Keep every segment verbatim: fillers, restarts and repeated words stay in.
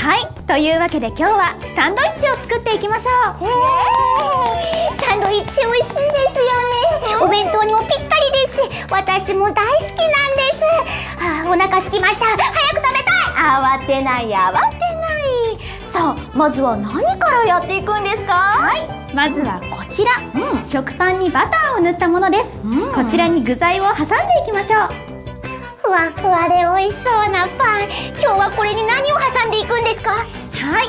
はい、というわけで今日はサンドイッチを作っていきましょう。 えー、サンドイッチ美味しいですよね。お弁当にもぴったりですし、私も大好きなんです。あー、お腹空きました。早く食べたい。慌てない慌てない。さあ、まずは何からやっていくんですか？ はい、まずはこちら、うん、食パンにバターを塗ったものです、うん、こちらに具材を挟んでいきましょう。 ふわふわで美味しそうなパン。今日はこれに何を挟んでいくんですか？ はい、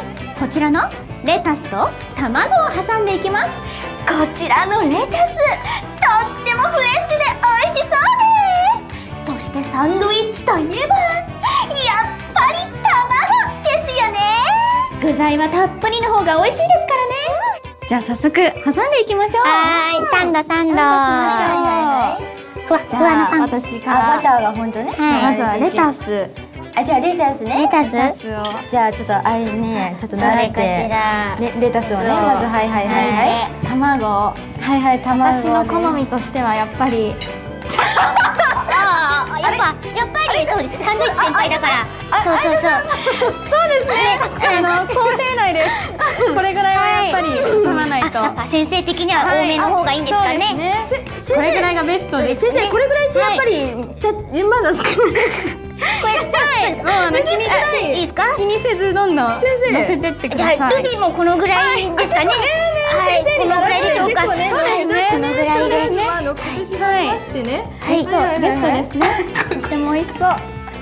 こちらのレタスと卵を挟んでいきます。 こちらのレタス、とってもフレッシュで美味しそうです。そしてサンドイッチといえばやっぱり卵ですよね。 具材はたっぷりの方が美味しいですからね、うん、じゃあ早速挟んでいきましょう。 はい、サンドサンド。ふわふわのパン。 私から。 あ、バターが本当ね。 はい、まずはレタス。 あ、じゃあレタスね。 レタス。 レタスを。 じゃあちょっとあれね、ちょっと習って。 どれかしら。 レレタスをね、まずはいはいはいはい。 卵。 はいはい、卵。 私の好みとしてはやっぱり。 ああ、やっぱやっぱりそうです。サンドイッチ先輩だから。そうそうそう。 そうですね。あの想定内です。これぐらいはやっぱり挟まないと。 先生的には多めの方がいいんですかね。 これぐらいがベストです。 先生、これぐらいってやっぱりちょまだ少ない。 これ、はい、もうあの気にいいですか？ 気にせずどんどん乗せてってください。 じゃあルビーもこのぐらいですかね。はい、このぐらいでしょうか。そうですね。このぐらいでね。 あの今年もましてね。 はい、ベストですね。とっても美味しそう。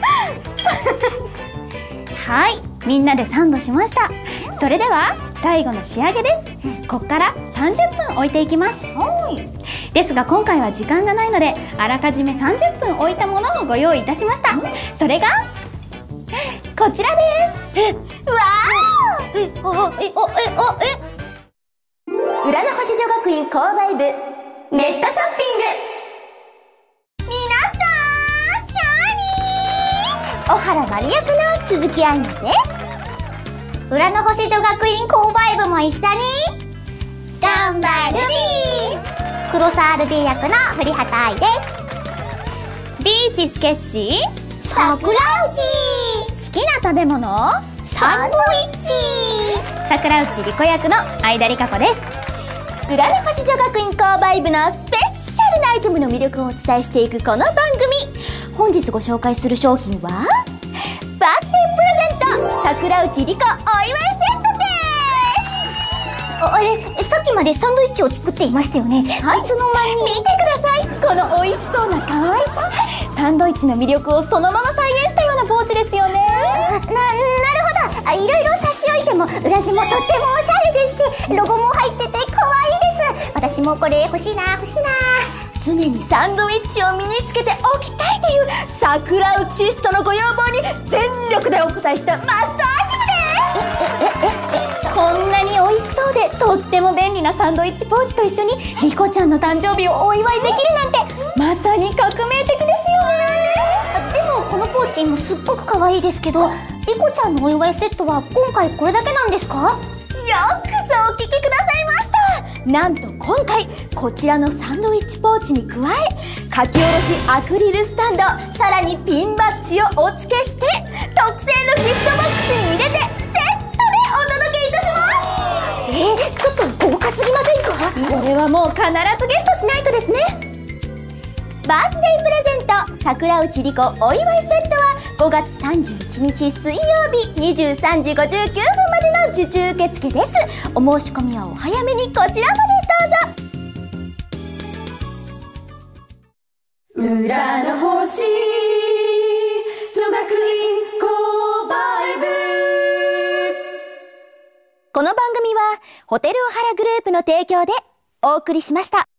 はい、みんなでサンドしました。それでは最後の仕上げです。ここからさんじゅっぷん置いていきます。ですが今回は時間がないのであらかじめさんじゅっぷん置いたものをご用意いたしました。それがこちらです。 え、うわー、え、お、お、え、お、え、お、え、 浦の星女学院購買部ネットショッピング。 皆さん、シャーニー、小原マリ役の鈴木愛菜です。浦の星女学院購買部も一緒に頑張るビー。黒沢ルビー役の古畑愛です。 ビーチスケッチ桜内。 好きな食べ物サンドイッチ。 桜内莉子役の相田理香子です。 浦の星女学院購買部のスペシャルなアイテムの魅力をお伝えしていくこの番組。本日ご紹介する商品はバースデープレゼント桜内莉子お祝いセットです。 あ、あれ、さっきまでサンドイッチを作っていましたよね。はい、いつの間に。 見てください、この美味しそうな可愛さ。サンドイッチの魅力をそのまま再現したようなポーチですよね。 な、なるほど。あ、いろいろ差し置いても裏地もとってもおしゃれですし、ロゴも入ってて可愛いです。私もこれ欲しいな欲しいな。 常にサンドイッチを身につけておきたいという桜内ストのご要望に全力でお応えしたマストアイテムです。 え、え、え、え、 こんなに美味しそうでとっても便利なサンドイッチポーチと一緒に莉子ちゃんの誕生日をお祝いできるなんてまさに革命的ですよね。 でもこのポーチもすっごく可愛いですけど、莉子ちゃんのお祝いセットは今回これだけなんですか？ よくぞお聞きくださいました。なんと今回こちらのサンドイッチポーチに加え書き下ろしアクリルスタンド、さらにピンバッジをお付けして特製のギフトボックスに入れてセットでお届けいたします。 えー、ちょっと豪華すぎませんか？ これはもう必ずゲットしないとですね。 バースデープレゼント桜内莉子お祝いセットはごがつさんじゅういちにち水曜日にじゅうさんじごじゅうきゅうふんまでの受注受付です。お申し込みはお早めにこちらまでどうぞ。裏の星女学院購買部。この番組はホテルオハラグループの提供でお送りしました。